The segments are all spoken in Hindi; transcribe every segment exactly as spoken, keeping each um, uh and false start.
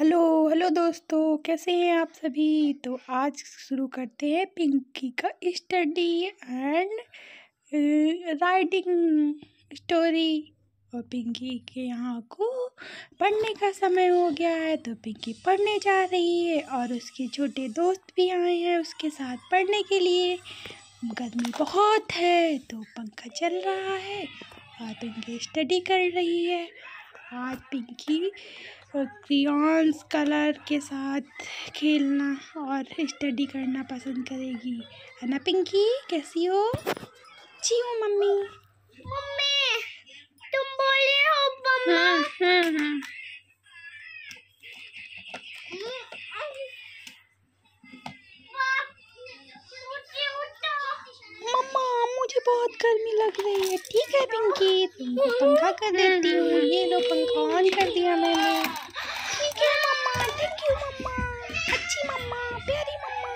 हेलो हेलो दोस्तों, कैसे हैं आप सभी। तो आज शुरू करते हैं पिंकी का स्टडी एंड राइटिंग स्टोरी। और पिंकी के यहाँ को पढ़ने का समय हो गया है, तो पिंकी पढ़ने जा रही है और उसके छोटे दोस्त भी आए हैं उसके साथ पढ़ने के लिए। गर्मी बहुत है तो पंखा चल रहा है और पिंकी स्टडी कर रही है। आज पिंकी क्रेयॉन्स कलर के साथ खेलना और स्टडी करना पसंद करेगी, है ना पिंकी। कैसी हो? जी हूँ मम्मी। मम्मी तुम बोले हो मम्मा। हम्म हम्म मम्मा मुझे बहुत गर्मी लग रही है। ठीक है पिंकी, तुमको पंखा कर देती हूँ। ये लो पंखा ऑन कर दिया मैंने। ठीक है मम्मा, थैंक यू मम्मा, अच्छी मम्मा, प्यारी मम्मा।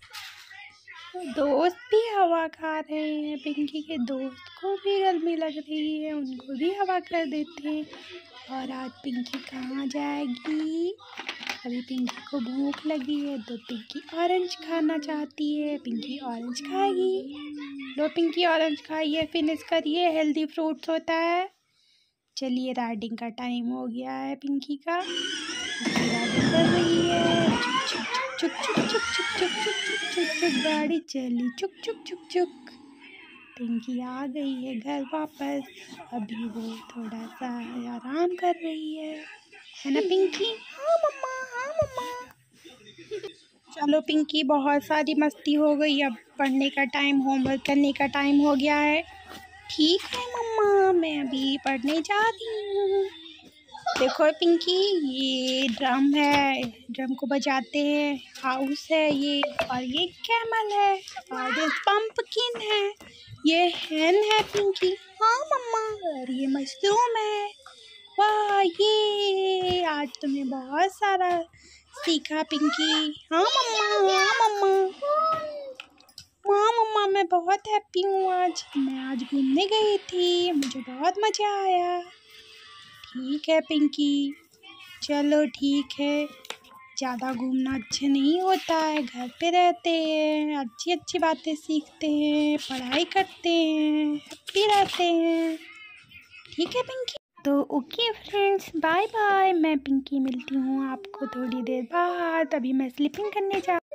दोस्त भी हवा खा रहे हैं। पिंकी के दोस्त को भी गर्मी लग रही है, उनको भी हवा कर देते हैं। और आज पिंकी कहाँ जाएगी? अभी पिंकी को भूख लगी है तो पिंकी ऑरेंज खाना चाहती है। पिंकी ऑरेंज खाएगी। लो पिंकी ऑरेंज खाइए, फिनिश करिए, हेल्दी फ्रूट्स होता है। चलिए राइडिंग का टाइम हो गया है पिंकी का। राइडिंग कर रही है। चुक चुक चुक चुक चुक चुक चुक चुक चुक चुक गाड़ी चली चुक चुक चुक चुक। पिंकी आ गई है घर वापस। अभी वो थोड़ा सा आराम कर रही है, है ना पिंकी? हाँ मम्मा, हाँ मम्मा। चलो पिंकी, बहुत सारी मस्ती हो गई, अब पढ़ने का टाइम, होमवर्क करने का टाइम हो गया है। ठीक है मम्मा, मैं अभी पढ़ने जा रही हूँ। देखो पिंकी, ये ड्रम है, ड्रम को बजाते हैं। हाउस है ये, और ये कैमल है, और ये पंपकिन है, ये हैन है पिंकी। हाँ मम्मा, और ये मशरूम है। वाह, ये आज तुमने बहुत सारा सीखा पिंकी। हाँ मम्मा, हाँ मम्मा, हाँ मम्मा, मैं बहुत हैप्पी हूँ। आज मैं आज घूमने गई थी, मुझे बहुत मज़ा आया। ठीक है पिंकी, चलो ठीक है। ज़्यादा घूमना अच्छा नहीं होता है, घर पे रहते हैं, अच्छी अच्छी बातें सीखते हैं, पढ़ाई करते हैं, हैप्पी रहते हैं। ठीक है पिंकी। तो ओके फ्रेंड्स, बाय बाय। मैं पिंकी मिलती हूँ आपको थोड़ी देर बाद। अभी मैं स्लीपिंग करने जा